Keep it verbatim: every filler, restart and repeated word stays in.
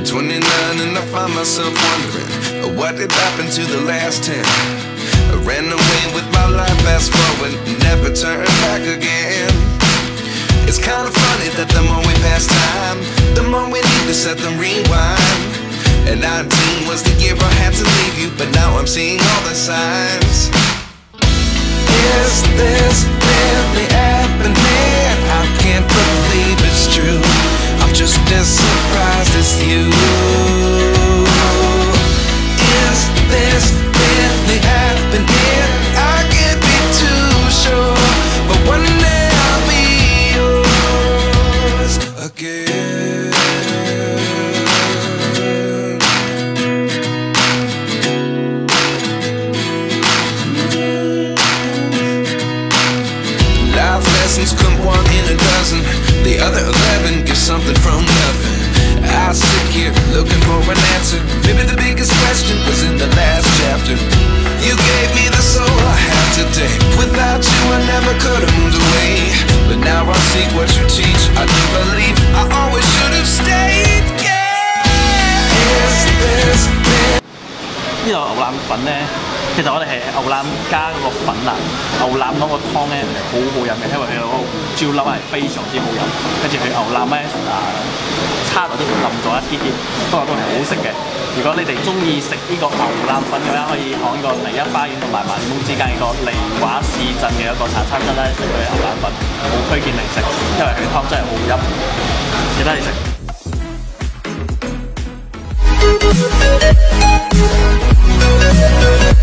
twenty-nine and I find myself wondering what did happen to the last ten. I ran away with my life, fast forward, never turn back again. It's kinda funny that the more we pass time, the more we need to set them rewind. And nineteen was the year I had to leave you, but now I'm seeing all the signs. Is this really happening? I can't believe it's true. I'm just as surprised as you. Is this really happening? I can't be too sure, but one day I'll be yours again. Life lessons come one in a dozen. The other eleven get something from nothing. I sit here looking for an answer. Maybe the biggest question was in the last chapter. You gave me the soul I have today. Without you I never could have moved away. But now I see what you teach. I do believe I always should have stayed. Yeah. Is this real? 呢度牛腩粉咧，其實我哋係牛腩加嗰個粉啊，牛腩嗰個湯咧好好飲嘅，因為佢嗰個胡椒粒係非常之好飲，跟住佢牛腩咧啊差落都冧咗一啲啲，不過都係好食嘅。如果你哋中意食呢個牛腩粉嘅話，可以喺呢個第一花園同埋萬豐之間嘅個利華市鎮嘅一個茶餐廳咧食佢牛腩粉，好推薦你食，因為佢湯真係好飲，記得你食。We'll be right back.